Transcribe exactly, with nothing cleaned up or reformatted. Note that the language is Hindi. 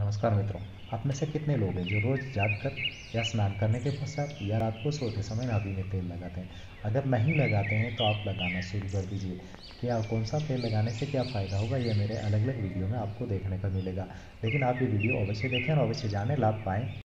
नमस्कार मित्रों। आप में से कितने लोग हैं जो रोज़ जागकर या स्नान करने के पश्चात या रात को सोते समय नाभि में तेल लगाते हैं? अगर नहीं लगाते हैं तो आप लगाना शुरू कर दीजिए। क्या कौन सा तेल लगाने से क्या फ़ायदा होगा, ये मेरे अलग अलग वीडियो में आपको देखने को मिलेगा। लेकिन आप ये वीडियो अवश्य देखें और अवश्य जानें, लाभ पाएँ।